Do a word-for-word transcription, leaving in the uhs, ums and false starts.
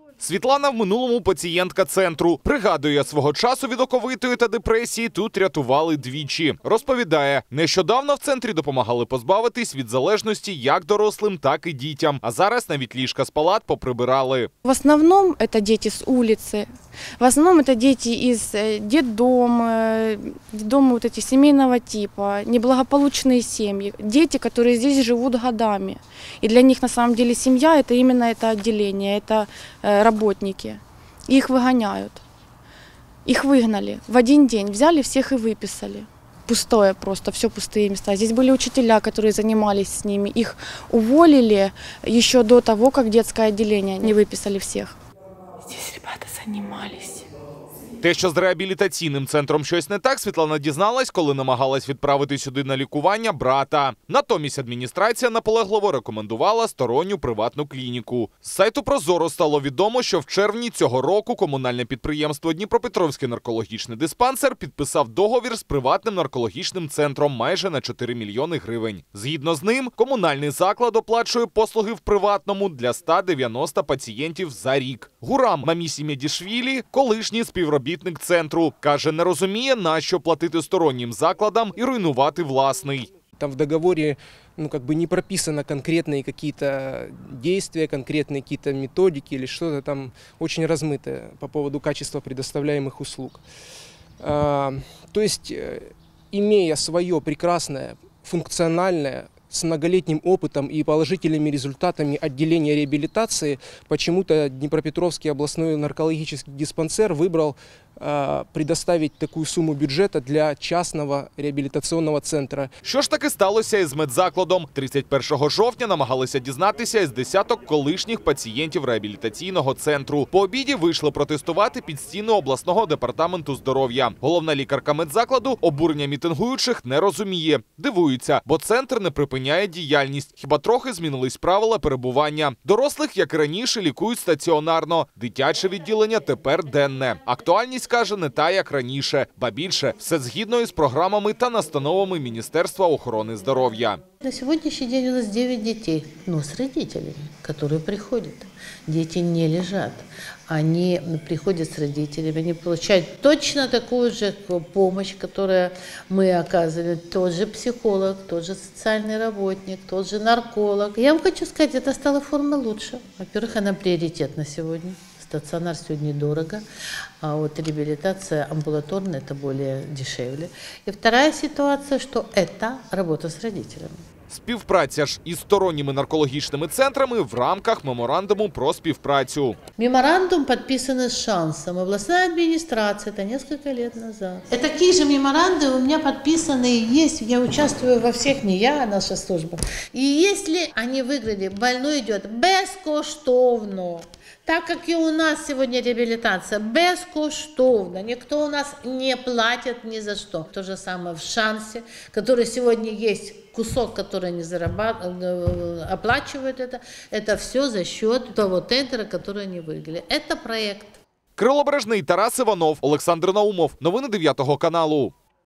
Світлана в минулому пацієнтка центру. Пригадує, свого часу від оковитої та депресії тут рятували двічі. Розповідає, нещодавно в центрі допомагали позбавитись від залежності як дорослим, так і дітям. А зараз навіть ліжка з палат поприбирали. В основном это дети с улицы. В основном это дети из детдома, детдома вот эти семейного типа, неблагополучные семьи. Дети, которые здесь живут годами. И для них на самом деле семья – это именно это отделение, это работники. Их выгоняют. Их выгнали в один день, взяли всех и выписали. Пустое просто, все пустые места. Здесь были учителя, которые занимались с ними. Их уволили еще до того, как детское отделение не выписали всех. Здесь ребята занимались. Те, що з реабілітаційним центром щось не так, Світлана дізналась, коли намагалась відправити сюди на лікування брата. Натомість адміністрація наполегливо рекомендувала сторонню приватну клініку. З сайту Прозоро стало відомо, що в червні цього року комунальне підприємство Дніпропетровський наркологічний диспансер підписав договір з приватним наркологічним центром майже на чотири мільйони гривень. Згідно з ним, комунальний заклад оплачує послуги в приватному для ста дев'яноста пацієнтів за рік. Гурам Мамісі Медішвілі, колишній співробітник центру, каже, не розуміє, на що платити стороннім закладам і руйнувати власний. Там в договоре ну, как бы не прописано конкретные какие-то действия, конкретные какие-то методики или что-то там очень размытое по поводу качества предоставляемых услуг. А, то есть, имея свое прекрасное, функциональное, с многолетним опытом и положительными результатами отделения реабилитации, почему-то Днепропетровский областной наркологический диспансер выбрал э, предоставить такую сумму бюджета для частного реабілітаційного центру. Що ж таки сталося із медзакладом? тридцять першого жовтня намагалися дізнатися із десяток колишніх пацієнтів реабілітаційного центру. По обіді вийшли протестувати під стіни обласного департаменту здоров'я. Головна лікарка медзакладу обурення мітингуючих не розуміє. Дивується, бо центр не припиняє діяльність. Хіба трохи змінились правила перебування. Дорослих, як і раніше, лікують стаціонарно. Дитяче відділення тепер денне. Актуальність, каже, не та, як раніше. Ба більше, все згідно із програмами та настановами Міністерства охорони здоров'я. На сегодняшний день у нас девять детей, но с родителями, которые приходят. Дети не лежат, они приходят с родителями, они получают точно такую же помощь, которую мы оказываем. Тот же психолог, тот же социальный работник, тот же нарколог. Я вам хочу сказать, это стала форма лучше. Во-первых, она приоритет на сегодня. Стационар сегодня дорого, а вот реабилитация амбулаторная – это более дешевле. И вторая ситуация, что это работа с родителями. Співпраця ж із сторонніми наркологічними центрами в рамках меморандуму про співпрацю. Меморандум подписан с Шансом. Областная администрация, это несколько лет назад. И такие же меморандумы у меня подписаны есть. Я участвую во всех, не я, а наша служба. И если они выиграли, больной идет безкоштовно. Так как и у нас сегодня реабилитация безкоштовно, никто у нас не платит ни за что. То же самое в Шансе, который сегодня есть кусок, который они зарабатывают, оплачивают это, это все за счет того тендера, который они выиграли. Это проект. Кирило Бережний, Тарас Іванов, Олександр Наумов. Новини дев'ятого каналу.